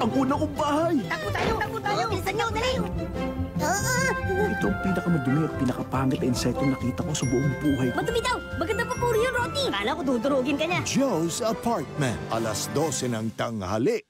Ang una kong bahay! Takbo tayo! Takbo tayo! Bilisan nyo! Dali! Ito ang pinakamadumi at pinakapangit na insektong nakita ko sa buong buhay ko. Madumi daw! Maganda pa puro yun, Roti! Akala ko dudurugin ka niya. Joe's Apartment, 12:00 ng tanghali.